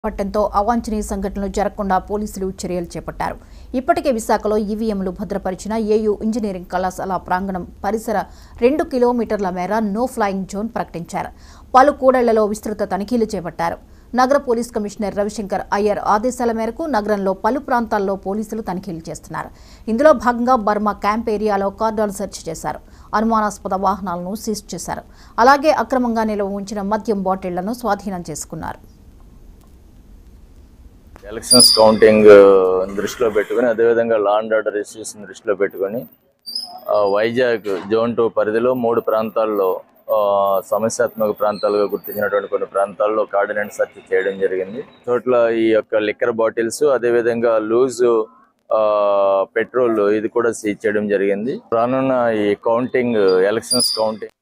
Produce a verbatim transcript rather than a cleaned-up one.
పట్టంతో అవాంఛనీయ సంఘటనలు జరగకుండా పోలీసులు చర్యలు చేపట్టారు. ఇప్పటికే విశాఖలో ఈవీఎంలు భద్రపరిచిన ఏయూ ఇంజనీరింగ్ కళాశాల ప్రాంగణం పరిసర రెండు కిలోమీటర్ల మేర నో ఫ్లయింగ్ జోన్ ప్రకటించారు. పలు కూడళ్లలో విస్తృత తనిఖీలు చేపట్టారు. నగర పోలీస్ కమిషనర్ రవిశంకర్ అయ్యర్ ఆదేశాల మేరకు నగరంలో పలు ప్రాంతాల్లో పోలీసులు తనిఖీలు చేస్తున్నారు. ఇందులో భాగంగా బర్మా క్యాంప్ ఏరియాలో కార్డన్ సెర్చ్ చేశారు. అనుమానాస్పద వాహనాలను సీజ్ చేశారు. అలాగే అక్రమంగా నిల్వ ఉంచిన మద్యం బాటిళ్లను స్వాధీనం చేసుకున్నారు. ఎలక్షన్స్ కౌంటింగ్ దృష్టిలో పెట్టుకుని అదేవిధంగా లా అండ్ ఆర్డర్ ఇష్యూస్ దృష్టిలో పెట్టుకుని వైజాగ్ జోన్ టూ పరిధిలో మూడు ప్రాంతాల్లో సమస్యాత్మక ప్రాంతాలుగా గుర్తించినటువంటి కొన్ని ప్రాంతాల్లో కార్డినెంట్ సెర్చ్ చేయడం జరిగింది. చోట్ల ఈ యొక్క లిక్కర్ బాటిల్స్ అదేవిధంగా లూజ్ పెట్రోల్ ఇది కూడా సీజ్ చేయడం జరిగింది. రానున్న ఈ కౌంటింగ్ ఎలక్షన్స్ కౌంటింగ్